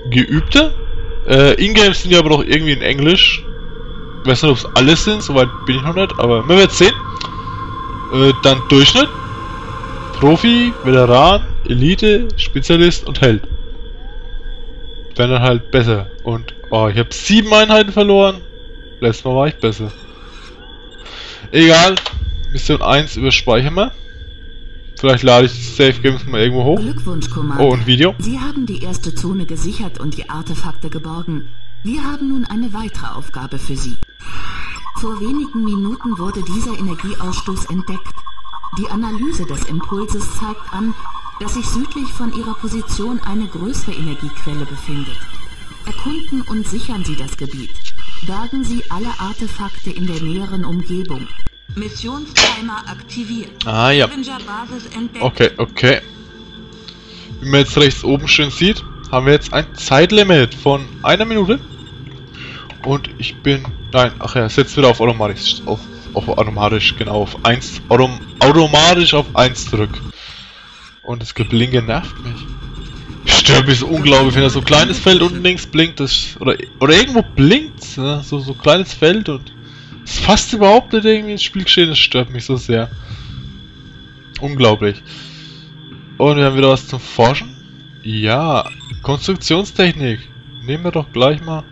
geübter. Ingames sind ja aber noch irgendwie in Englisch. Ich weiß nicht, ob es alles sind, soweit bin ich noch nicht, aber man wird sehen. Dann Durchschnitt, Profi, Veteran, Elite, Spezialist und Held. Wären dann halt besser. Und oh, ich habe 7 Einheiten verloren. Letztes Mal war ich besser. Egal. Mission 1 überspeichern wir. Vielleicht lade ich die Safe Games mal irgendwo hoch. Glückwunsch, Commander. Oh, und Video. Sie haben die erste Zone gesichert und die Artefakte geborgen. Wir haben nun eine weitere Aufgabe für Sie. Vor wenigen Minuten wurde dieser Energieausstoß entdeckt. Die Analyse des Impulses zeigt an, dass sich südlich von Ihrer Position eine größere Energiequelle befindet. Erkunden und sichern Sie das Gebiet. Bergen Sie alle Artefakte in der näheren Umgebung. Missionstimer aktiviert. Ah ja. Basis entdeckt. Okay. Wie man jetzt rechts oben schön sieht, haben wir jetzt ein Zeitlimit von 1 Minute. Und ich bin... Nein, ach ja, setzt wieder auf automatisch. Auf automatisch, genau, auf 1. Automatisch auf 1 zurück. Und das Geblinke nervt mich. Ich störe mich so unglaublich, wenn da so ein kleines Feld unten links blinkt. Das, oder irgendwo blinkt, ne? So kleines Feld und es passt überhaupt nicht irgendwie ins Spielgeschehen. Das stört mich so sehr. Unglaublich. Und wir haben wieder was zum Forschen. Ja, Konstruktionstechnik. Nehmen wir doch gleich mal.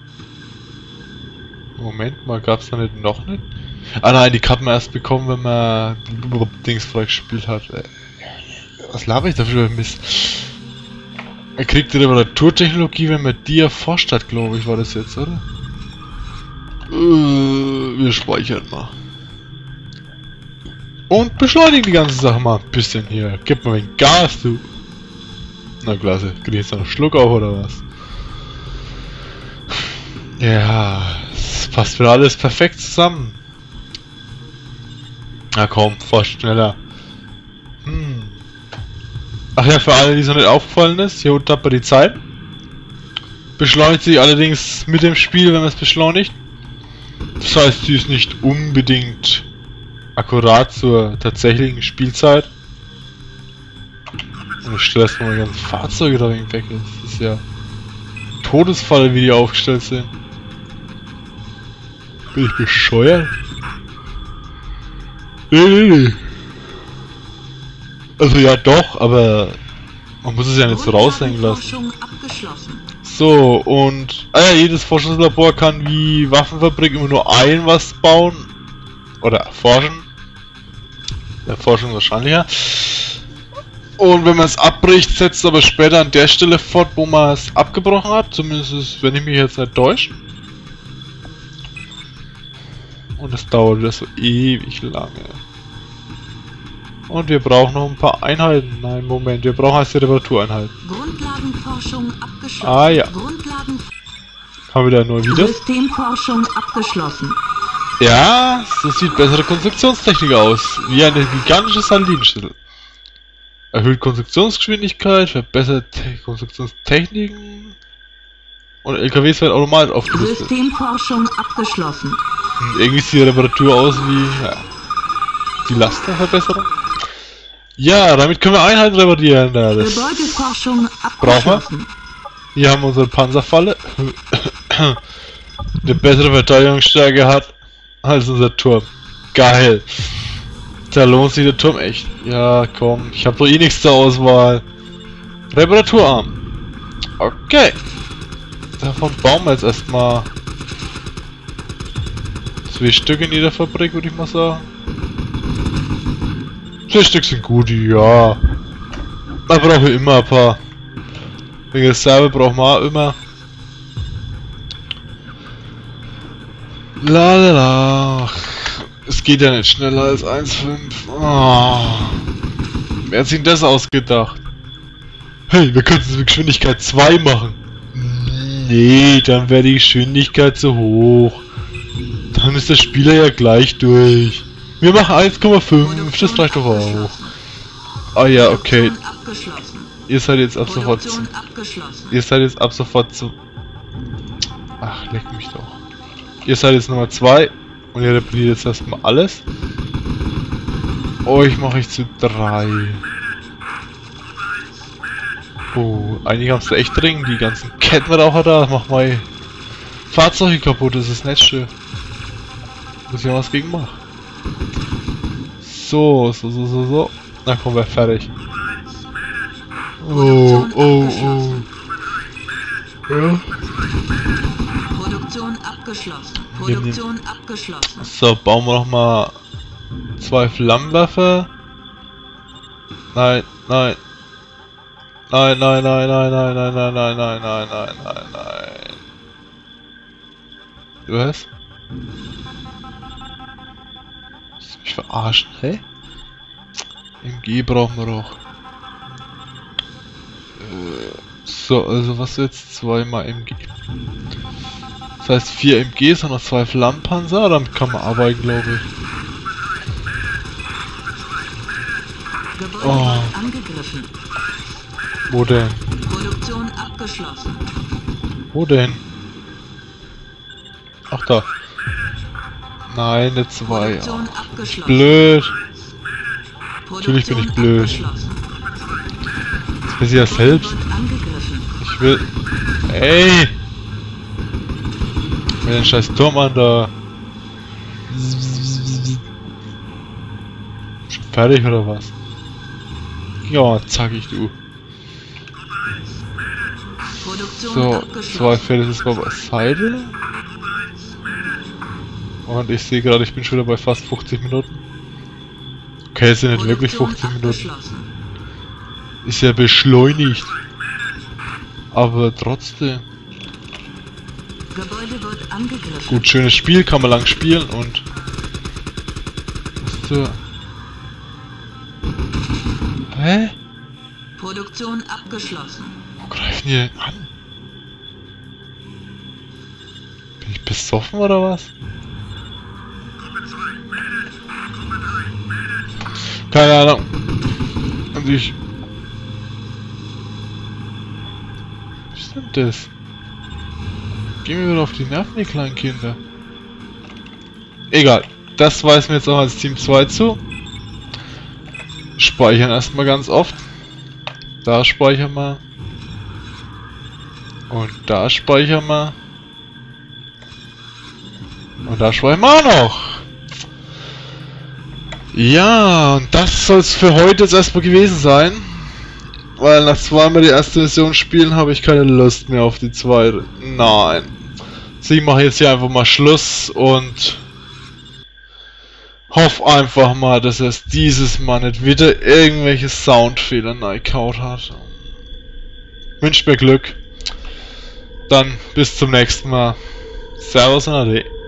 Moment mal, gab es da nicht noch nicht? Ah nein, die kann man erst bekommen, wenn man Dings freigespielt hat. Was laber ich dafür Mist? Er kriegt die Reparaturtechnologie, wenn man die erforscht hat, glaube ich, war das jetzt, oder? Wir speichern mal. Und beschleunigen die ganze Sache mal ein bisschen hier. Gib mal ein Gas, du. Na klasse, krieg ich jetzt noch einen Schluck auf, oder was? Ja, es passt wieder alles perfekt zusammen. Na komm, forscht schneller. Ach ja, für alle, die es noch nicht aufgefallen ist, hier unten hat man die Zeit. Beschleunigt sich allerdings mit dem Spiel, wenn man es beschleunigt. Das heißt, sie ist nicht unbedingt akkurat zur tatsächlichen Spielzeit. Und ich stelle erstmal meine ganzen Fahrzeuge da weg. Das ist ja Todesfall, wie die aufgestellt sind. Bin ich bescheuert? Nee. Also ja doch, aber man muss es ja nicht so raushängen lassen. So, und jedes Forschungslabor kann wie Waffenfabrik immer nur was bauen. Oder erforschen. Erforschen wahrscheinlich. Und wenn man es abbricht, setzt es aber später an der Stelle fort, wo man es abgebrochen hat. Zumindest, wenn ich mich jetzt nicht täusche. Und das dauert wieder so ewig lange. Und wir brauchen noch ein paar Einheiten. Nein, Moment, wir brauchen erst die Reparatureinheiten. Grundlagenforschung abgeschlossen. Ah ja. Haben wir da neue Videos? Systemforschung abgeschlossen. Ja, so sieht bessere Konstruktionstechnik aus. Wie eine gigantische Sardinenschüssel. Erhöht Konstruktionsgeschwindigkeit, verbessert Konstruktionstechniken. Und LKWs werden automatisch aufgerüstet. Systemforschung abgeschlossen. Irgendwie sieht die Reparatur aus wie die Lasterverbesserung. Ja, damit können wir Einheiten reparieren. Ja, das Gebäudeforschung brauchen wir. abgeschlossen. Hier haben wir unsere Panzerfalle. Eine bessere Verteidigungsstärke hat als unser Turm. Geil. Da lohnt sich der Turm echt. Ja, komm, ich habe doch eh nichts zur Auswahl. Reparaturarm. Okay. Davon bauen wir jetzt erstmal 2 Stück in jeder Fabrik, würde ich mal sagen. 2 Stück sind gut, ja. Man braucht immer ein paar. Wegen der Reserve braucht man auch immer. Lalala. Es geht ja nicht schneller als 1,5. Oh. Wer hat sich denn das ausgedacht? Hey, wir könnten es mit Geschwindigkeit 2 machen. Nee, dann wäre die Geschwindigkeit zu hoch. Dann ist der Spieler ja gleich durch. Wir machen 1,5, das reicht doch auch. Ah ja, okay. Ihr seid jetzt ab sofort zu... Ach, leck mich doch. Ihr seid jetzt Nummer 2. Und ihr repariert jetzt erstmal alles. Euch mache ich zu 3. Oh, einige haben es echt dringend, die ganzen Kettenraucher da, mach mal Fahrzeuge kaputt, das ist nicht schön. Muss ich ja was gegen machen. So. Na komm, wir fertig. Oh. Ja. Produktion abgeschlossen. So, bauen wir noch mal 2 Flammenwerfer. Nein. Nein. Du was? Willst du mich verarschen, hä? MG brauchen wir doch. So, also was jetzt? 2 mal MG. Das heißt 4 MGs und noch 2 Flammenpanzer, damit kann man arbeiten, glaube ich. Oh. Angegriffen. Wo denn? Produktion abgeschlossen. Wo denn? Ach da. Nein, eine 2. Blöd. Natürlich bin ich blöd. Das ist ja selbst. Ich will... Ey! Ich will den scheiß Turm an da. Schon fertig oder was? Ja, zackig du. So, 2 Fälle ist mal beiseite. Und ich sehe gerade, ich bin schon wieder bei fast 50 Minuten. Okay, es sind nicht wirklich 50 Minuten. Ist ja beschleunigt. Aber trotzdem. Gut, schönes Spiel, kann man lang spielen und... So. Hä? Produktion abgeschlossen. Wo greifen die denn an? Bin ich besoffen oder was? Keine Ahnung. Und ich... Was ist denn das? Gehen wir wieder auf die Nerven, die kleinen Kinder. Egal. Das weisen wir jetzt auch als Team 2 zu. Speichern erstmal ganz oft. Da speichern wir. Und da speichern wir. Und da speichern wir auch noch. Ja, und das soll es für heute jetzt erstmal gewesen sein. Weil nach 2-mal die erste Mission spielen habe ich keine Lust mehr auf die zweite. Nein. Also ich mache jetzt hier einfach mal Schluss und hoffe einfach mal, dass es dieses Mal nicht wieder irgendwelche Soundfehler reingekaut hat. Wünscht mir Glück. Dann bis zum nächsten Mal. Servus und Ade.